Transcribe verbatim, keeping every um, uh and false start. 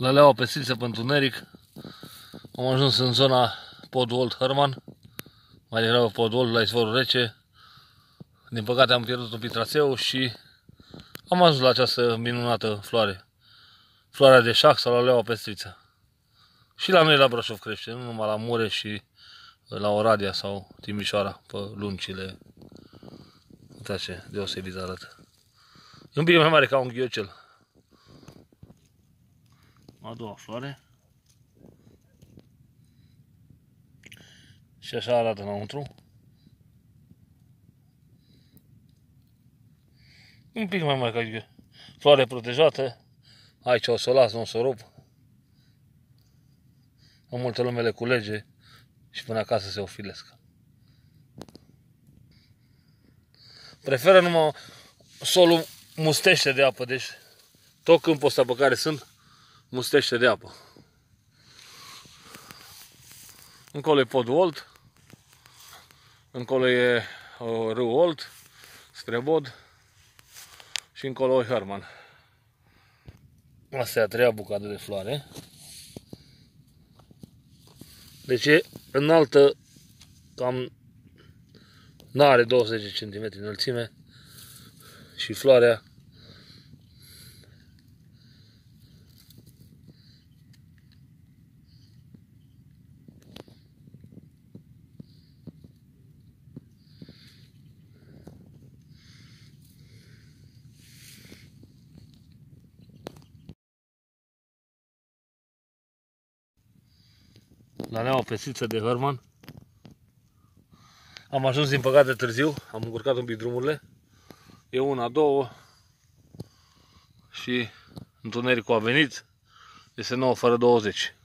La Leaua Pestriță pe întuneric. Am ajuns în zona Podul Old Herman, mai degrabă Podul Old la izvorul rece. Din păcate am pierdut un pic traseul și am ajuns la această minunată floare. Floarea de șac sau la Leaua Pestriță. Și la noi la Brașov crește, nu numai la Mureș și la Oradea sau Timișoara, pe luncile. Uitați ce deosebit arată. E un pic mai mare ca un ghiocel. A doua floare. Și așa arată înăuntru. Un pic mai mare ca ghiocel. Floare protejată. Aici o să o las, nu o să o rup. În multe lume le culege și până acasă se ofilesc. Preferă numai solul mustește de apă, deci tot câmpul ăsta pe care sunt mustește de apă. Încolo e Podul Old, încolo e râul Old, spre Bod și încolo e Herman. Asta e a treia bucată de floare. Deci e înaltă, cam n-are douăzeci de centimetri înălțime și floarea la Leaua Pestriță de Herman. Am ajuns din păcate târziu, am încurcat un pic drumurile. E una, două și întunericul a venit. Este nouă fără douăzeci.